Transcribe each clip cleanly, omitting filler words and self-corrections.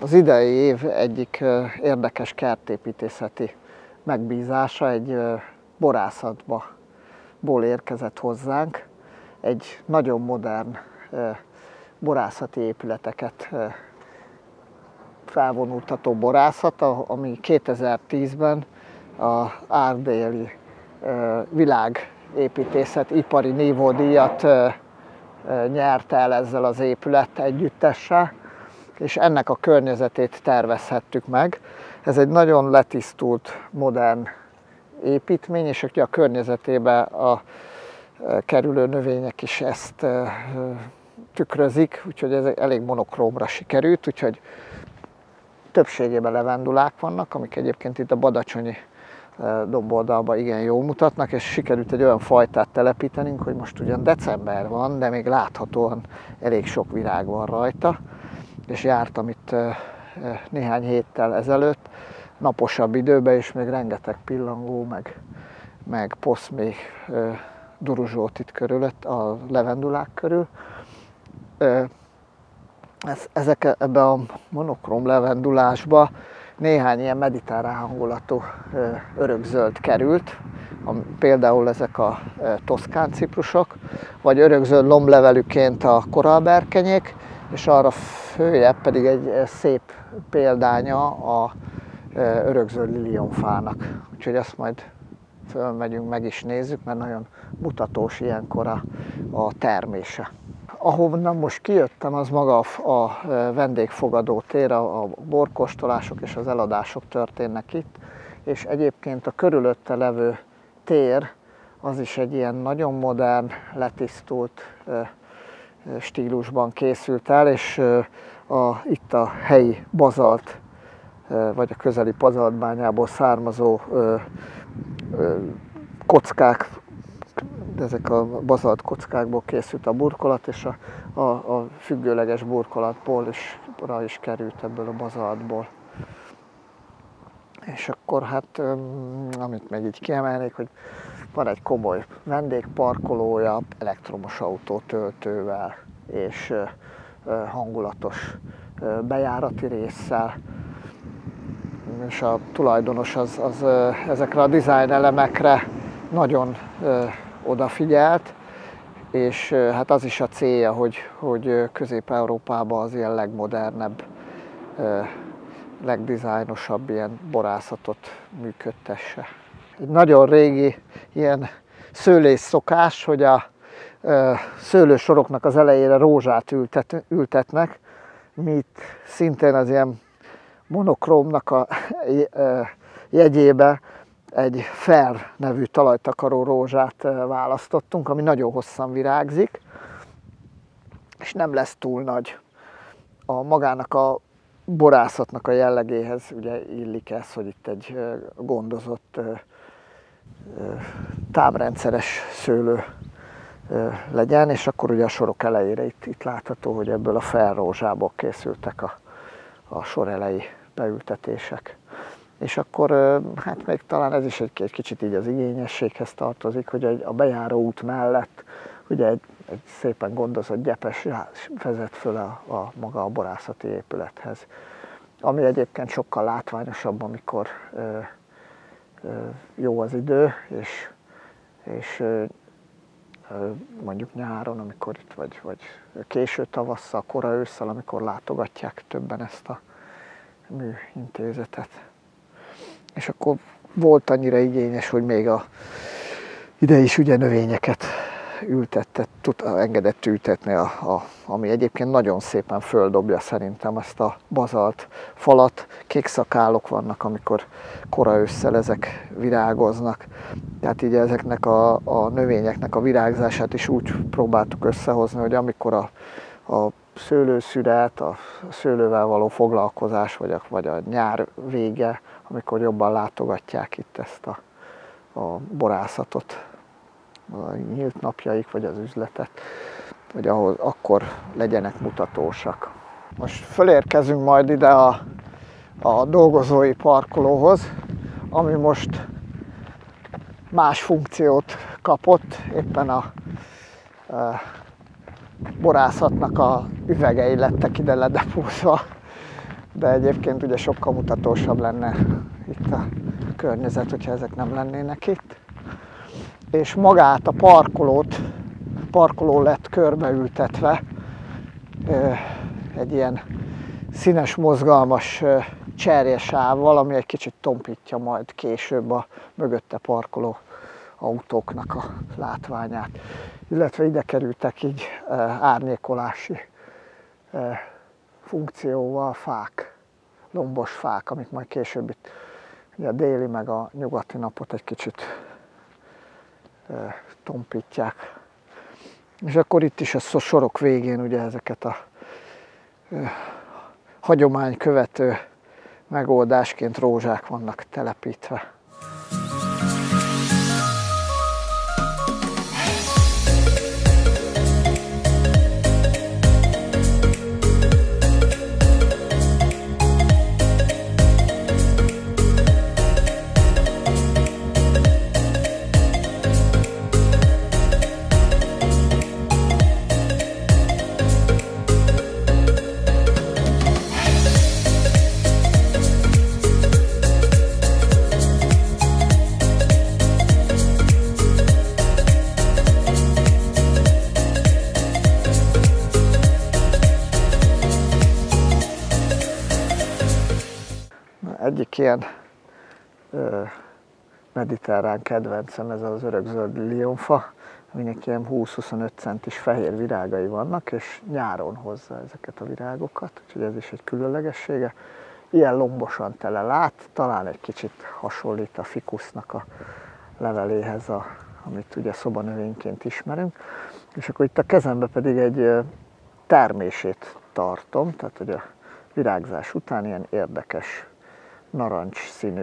Az idei év egyik érdekes kertépítészeti megbízása egy borászatból érkezett hozzánk. Egy nagyon modern borászati épületeket felvonultató borászat, ami 2010-ben az Ardélyi világépítészet ipari nívódíjat nyerte el ezzel az épület együttessel, és ennek a környezetét tervezhettük meg. Ez egy nagyon letisztult, modern építmény, és a környezetében a kerülő növények is ezt tükrözik, úgyhogy ez elég monokrómra sikerült, úgyhogy többségében levendulák vannak, amik egyébként itt a badacsonyi domboldalban igen jól mutatnak, és sikerült egy olyan fajtát telepítenünk, hogy most ugyan december van, de még láthatóan elég sok virág van rajta, és jártam itt néhány héttel ezelőtt, naposabb időben, és még rengeteg pillangó, meg poszméh duruzsót itt körülött, a levendulák körül. Ezek ebbe a monokróm levendulásba néhány ilyen mediterrán hangulatú örökzöld került, például ezek a toszkán ciprusok, vagy örökzöld lomblevelüként a korallberkenyék, és arra följebb pedig egy szép példánya a örökzöld lilionfának. Úgyhogy ezt majd fölmegyünk, meg is nézzük, mert nagyon mutatós ilyenkor a termése. Ahonnan most kijöttem, az maga a vendégfogadó tér, a borkóstolások és az eladások történnek itt, és egyébként a körülötte levő tér az is egy ilyen nagyon modern, letisztult stílusban készült el, és itt a helyi bazalt, vagy a közeli bazaltbányából származó kockák, ezek a bazalt kockákból készült a burkolat, és a függőleges burkolatból is került ebből a bazaltból. És akkor hát, amit még így kiemelnék, hogy van egy komoly vendégparkolója, elektromos autótöltővel és hangulatos bejárati résszel, és a tulajdonos az ezekre a design elemekre nagyon odafigyelt, és hát az is a célja, hogy Közép-Európában az ilyen legmodernebb, legdizájnosabb ilyen borászatot működtesse. Egy nagyon régi ilyen szőlés szokás, hogy a szőlősoroknak az elejére rózsát ültetnek, mit szintén az ilyen monokrómnak a jegyébe egy Fair nevű talajtakaró rózsát választottunk, ami nagyon hosszan virágzik, és nem lesz túl nagy. Magának a borászatnak a jellegéhez ugye illik ez, hogy itt egy gondozott, távrendszeres szőlő legyen, és akkor ugye a sorok elejére itt látható, hogy ebből a Fair rózsából készültek a sor elejé beültetések. És akkor hát még talán ez is egy kicsit így az igényességhez tartozik, hogy a bejáró út mellett ugye egy szépen gondozott gyepes vezet föl maga a borászati épülethez. Ami egyébként sokkal látványosabb, amikor jó az idő, és mondjuk nyáron, amikor itt vagy késő tavasszal, kora ősszel, amikor látogatják többen ezt a műintézetet. És akkor volt annyira igényes, hogy még ide is ugye növényeket engedett ültetni, ami egyébként nagyon szépen földobja szerintem ezt a bazalt falat. Kék szakálok vannak, amikor kora ősszel ezek virágoznak. Tehát így ezeknek a növényeknek a virágzását is úgy próbáltuk összehozni, hogy amikor a szőlőszület, a szőlővel való foglalkozás, vagy a nyár vége, amikor jobban látogatják itt ezt a borászatot, a nyílt napjaik, vagy az üzletet, hogy akkor legyenek mutatósak. Most fölérkezünk majd ide a dolgozói parkolóhoz, ami most más funkciót kapott, éppen a borászatnak a üvegei lettek ide ledepúzva de egyébként ugye sokkal mutatósabb lenne itt a környezet, hogyha ezek nem lennének itt. És magát a parkoló lett körbeültetve egy ilyen színes, mozgalmas cserjesávval, ami egy kicsit tompítja majd később a mögötte parkoló autóknak a látványát. Illetve ide kerültek így árnyékolási funkcióval fák, lombos fák, amik majd később itt ugye a déli meg a nyugati napot egy kicsit tompítják. És akkor itt is a sorok végén ugye ezeket a hagyomány követő megoldásként rózsák vannak telepítve. Egyik ilyen mediterrán kedvencem ez az örökzöld lilionfa, aminek ilyen 20-25 centis fehér virágai vannak, és nyáron hozza ezeket a virágokat, úgyhogy ez is egy különlegessége. Ilyen lombosan tele lát, talán egy kicsit hasonlít a fikusznak a leveléhez, amit ugye szobanövényként ismerünk. És akkor itt a kezembe pedig egy termését tartom, tehát hogy a virágzás után ilyen érdekes narancs színű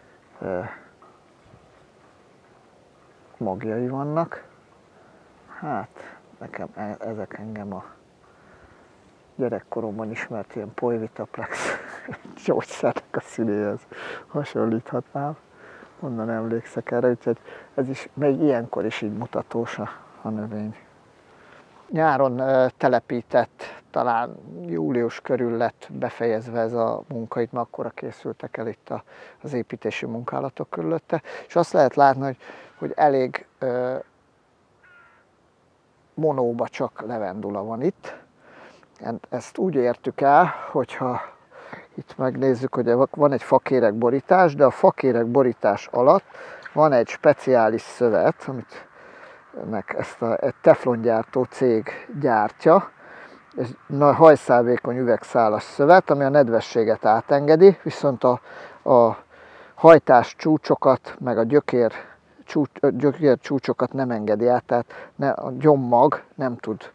magjai vannak. Hát, ezek engem a gyerekkoromban ismert ilyen Poivitaplex gyógyszernek a színéhez hasonlíthatnám. Onnan emlékszek erre, úgyhogy ez is még ilyenkor is így mutatós a növény. Nyáron telepített, talán július körül lett befejezve ez a munka, itt akkora készültek el itt az építési munkálatok körülötte, és azt lehet látni, hogy elég monóba csak levendula van itt. Ezt úgy értük el, hogyha itt megnézzük, hogy van egy fakéregborítás, de a fakéregborítás alatt van egy speciális szövet, amit egy teflongyártó cég gyártja, egy hajszálvékony üvegszálas szövet, ami a nedvességet átengedi, viszont a hajtás csúcsokat, meg a gyökér csúcsokat nem engedi át, tehát a gyommag nem tud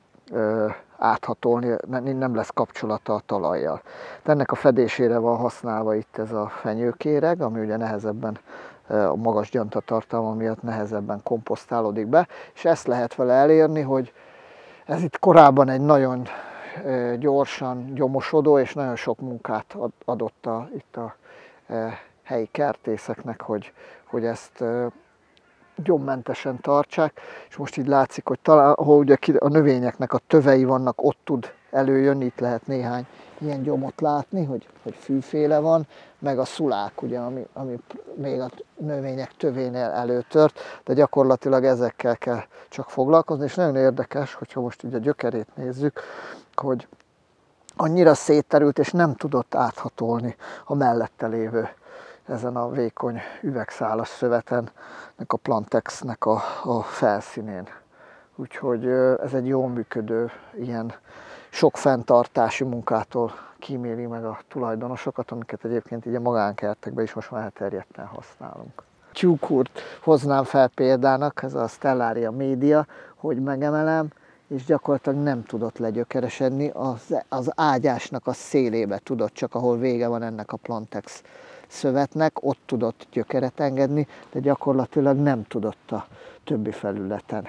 áthatolni, nem lesz kapcsolata a talajjal. De ennek a fedésére van használva itt ez a fenyőkéreg, ami ugye nehezebben, a magas gyantatartalma miatt nehezebben komposztálódik be, és ezt lehet vele elérni, hogy ez itt korábban egy nagyon gyorsan gyomosodó és nagyon sok munkát adott itt a helyi kertészeknek, hogy ezt gyommentesen tartsák, és most így látszik, hogy talán, ahol ugye a növényeknek a tövei vannak, ott tud előjönni, itt lehet néhány ilyen gyomot látni, hogy fűféle van, meg a szulák, ugye, ami még a növények tövénél előtört, de gyakorlatilag ezekkel kell csak foglalkozni, és nagyon érdekes, hogyha most így a gyökerét nézzük, hogy annyira szétterült, és nem tudott áthatolni a mellette lévő ezen a vékony üvegszálas szöveten, a Plantexnek a felszínén. Úgyhogy ez egy jól működő, ilyen sok fenntartási munkától kíméli meg a tulajdonosokat, amiket egyébként így a magánkertekben is most már elterjedten használunk. Tyúkurt hoznám fel példának, ez a Stellaria media, hogy megemelem, és gyakorlatilag nem tudott legyökeresedni, az ágyásnak a szélébe tudott, csak ahol vége van ennek a Plantex szövetnek, ott tudott gyökeret engedni, de gyakorlatilag nem tudott a többi felületen.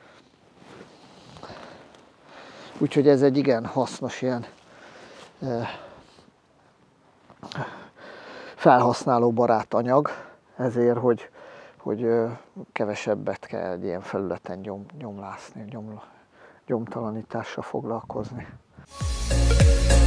Úgyhogy ez egy igen hasznos ilyen felhasználóbarát anyag, ezért, hogy kevesebbet kell egy ilyen felületen gyomlászni, gyomtalanítással foglalkozni.